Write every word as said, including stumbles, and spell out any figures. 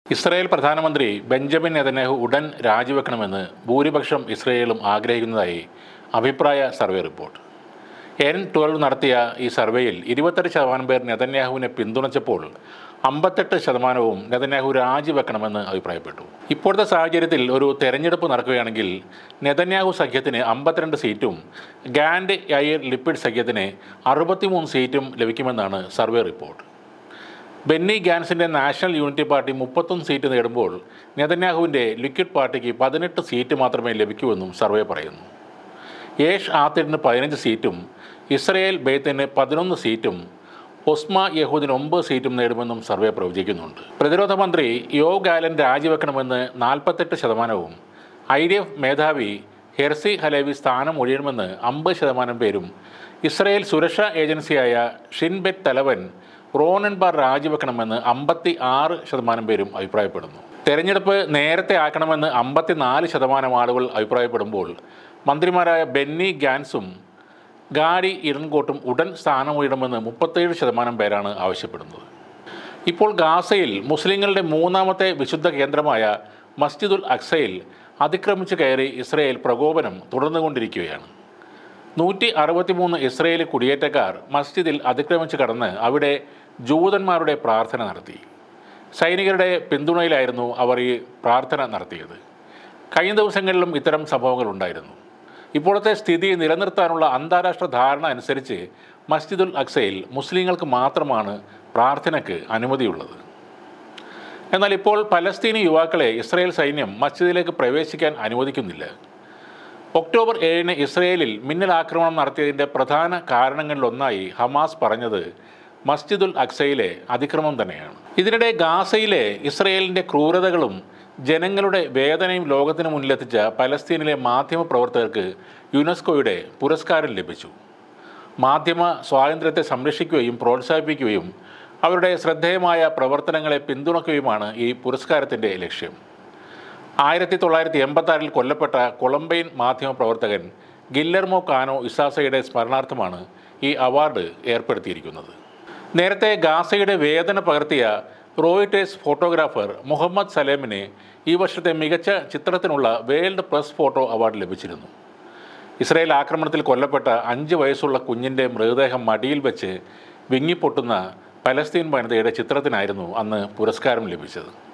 Israel പ്രധാനമന്ത്രി Benjamin Netanyahu ഉടൻ രാജിവെക്കണമെന്ന് ഭൂരിപക്ഷം ഇസ്രായേലും ആഗ്രഹിക്കുന്നതായി അഭിപ്രായ സർവേ റിപ്പോർട്ട്. എൻ ട്വൽവ് നടത്തിയ ഈ സർവേയിൽ ഇരുപത്തെട്ട് ശതമാനം പേർ നെതന്യാഹുവിനെ പിന്തുണച്ചപ്പോൾ അമ്പത്തെട്ട് ശതമാനവും നെതന്യാഹു രാജിവെക്കണമെന്ന് അഭിപ്രായപ്പെട്ടു. ഇപ്പോഴത്തെ സാഹചര്യത്തിൽ ഒരു തെരഞ്ഞെടുപ്പ് നടക്കുകയാണെങ്കിൽ നെതന്യാഹു സഖ്യത്തിന് അമ്പത്തിരണ്ട് സീറ്റും ഗാൻഡ് യായിർ ലിപ്പിഡ് സഖ്യത്തിന് അറുപത്തിമൂന്ന് സീറ്റും ലഭിക്കുമെന്നാണ് സർവേ റിപ്പോർട്ട്. ബെന്നി ഗാൻസിൻ്റെ നാഷണൽ യൂണിറ്റി പാർട്ടി മുപ്പത്തൊന്ന് സീറ്റ് നേടുമ്പോൾ നെതന്യാഹുവിൻ്റെ ലിക്വിഡ് പാർട്ടിക്ക് പതിനെട്ട് സീറ്റ് മാത്രമേ ലഭിക്കൂവെന്നും സർവേ പറയുന്നു. യേഷ് ആത്തിഡിന് പതിനഞ്ച് സീറ്റും ഇസ്രയേൽ ബെയ്ത്തിന് പതിനൊന്ന് സീറ്റും ഒസ്മ യഹൂദിന് ഒമ്പത് സീറ്റും നേടുമെന്നും സർവേ പ്രവചിക്കുന്നുണ്ട്. പ്രതിരോധ മന്ത്രി യോവ് ഗാലന്റ് രാജിവെക്കണമെന്ന് നാൽപ്പത്തെട്ട് ശതമാനവും ഐ ഡി എഫ് മേധാവി ഹെർസി ഹലേവി സ്ഥാനം ഒഴിയണമെന്ന് അമ്പത് ശതമാനം പേരും ഇസ്രയേൽ സുരക്ഷാ ഏജൻസിയായ ഷിൻബെറ്റ് തലവൻ റോണൻ ബാർ രാജിവെക്കണമെന്ന് അമ്പത്തി ആറ് ശതമാനം പേരും അഭിപ്രായപ്പെടുന്നു. തെരഞ്ഞെടുപ്പ് നേരത്തെ ആക്കണമെന്ന് അമ്പത്തിനാല് ശതമാനം ആളുകൾ അഭിപ്രായപ്പെടുമ്പോൾ മന്ത്രിമാരായ ബെന്നി ഗാൻസും ഗാഡി ഇറൻകോട്ടും ഉടൻ സ്ഥാനമൊഴിയണമെന്ന് മുപ്പത്തേഴ് ശതമാനം പേരാണ് ആവശ്യപ്പെടുന്നത്. ഇപ്പോൾ ഗാസയിൽ മുസ്ലിങ്ങളുടെ മൂന്നാമത്തെ വിശുദ്ധ കേന്ദ്രമായ മസ്ജിദുൽ അക്സയിൽ അതിക്രമിച്ചു കയറി ഇസ്രയേൽ പ്രകോപനം തുടർന്നുകൊണ്ടിരിക്കുകയാണ്. നൂറ്റി അറുപത്തി മൂന്ന് ഇസ്രയേലി കുടിയേറ്റക്കാർ മസ്ജിദിൽ അതിക്രമിച്ച് കടന്ന് അവിടെ ജൂതന്മാരുടെ പ്രാർത്ഥന നടത്തി. സൈനികരുടെ പിന്തുണയിലായിരുന്നു അവർ ഈ പ്രാർത്ഥന നടത്തിയത്. കഴിഞ്ഞ ദിവസങ്ങളിലും ഇത്തരം സംഭവങ്ങൾ ഉണ്ടായിരുന്നു. ഇപ്പോഴത്തെ സ്ഥിതി നിലനിർത്താനുള്ള അന്താരാഷ്ട്ര ധാരണ അനുസരിച്ച് മസ്ജിദുൽ അക്സയിൽ മുസ്ലിങ്ങൾക്ക് മാത്രമാണ് പ്രാർത്ഥനയ്ക്ക് അനുമതിയുള്ളത്. എന്നാൽ ഇപ്പോൾ പലസ്തീനി യുവാക്കളെ ഇസ്രായേൽ സൈന്യം മസ്ജിദിലേക്ക് പ്രവേശിക്കാൻ അനുവദിക്കുന്നില്ല. ഒക്ടോബർ ഏഴിന് ഇസ്രയേലിൽ മിന്നലാക്രമണം നടത്തിയതിൻ്റെ പ്രധാന കാരണങ്ങളിലൊന്നായി ഹമാസ് പറഞ്ഞത് മസ്ജിദുൽ അക്സയിലെ അതിക്രമം തന്നെയാണ്. ഇതിനിടെ ഗാസയിലെ ഇസ്രയേലിൻ്റെ ക്രൂരതകളും ജനങ്ങളുടെ വേദനയും ലോകത്തിന് മുന്നിലെത്തിച്ച പലസ്തീനിലെ മാധ്യമ പ്രവർത്തകർക്ക് യുനെസ്കോയുടെ പുരസ്കാരം ലഭിച്ചു. മാധ്യമ സ്വാതന്ത്ര്യത്തെ സംരക്ഷിക്കുകയും പ്രോത്സാഹിപ്പിക്കുകയും അവരുടെ ശ്രദ്ധേയമായ പ്രവർത്തനങ്ങളെ പിന്തുണയ്ക്കുകയുമാണ് ഈ പുരസ്കാരത്തിൻ്റെ ലക്ഷ്യം. ആയിരത്തി തൊള്ളായിരത്തി എൺപത്താറിൽ കൊല്ലപ്പെട്ട കൊളംബൈൻ മാധ്യമ പ്രവർത്തകൻ ഗില്ലർമോ കാനോ ഇസാസയുടെ സ്മരണാർത്ഥമാണ് ഈ അവാർഡ് ഏർപ്പെടുത്തിയിരിക്കുന്നത്. നേരത്തെ ഗാസയുടെ വേദന പകർത്തിയ റോയിട്ടേഴ്സ് ഫോട്ടോഗ്രാഫർ മുഹമ്മദ് സലേമിന് ഈ വർഷത്തെ മികച്ച ചിത്രത്തിനുള്ള വേൾഡ് പ്രസ് ഫോട്ടോ അവാർഡ് ലഭിച്ചിരുന്നു. ഇസ്രായേൽ ആക്രമണത്തിൽ കൊല്ലപ്പെട്ട അഞ്ച് വയസ്സുള്ള കുഞ്ഞിൻ്റെ മൃതദേഹം മടിയിൽ വെച്ച് വിങ്ങിപ്പൊട്ടുന്ന പലസ്തീൻ വനിതയുടെ ചിത്രത്തിനായിരുന്നു അന്ന് പുരസ്കാരം ലഭിച്ചത്.